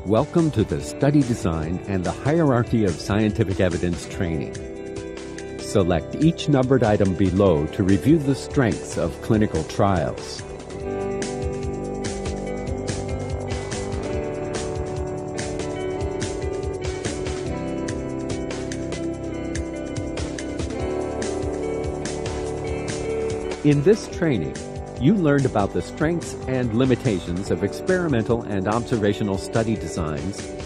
Welcome to the Study Design and the Hierarchy of Scientific Evidence training. Select each numbered item below to review the strengths of clinical trials. In this training, you learned about the strengths and limitations of experimental and observational study designs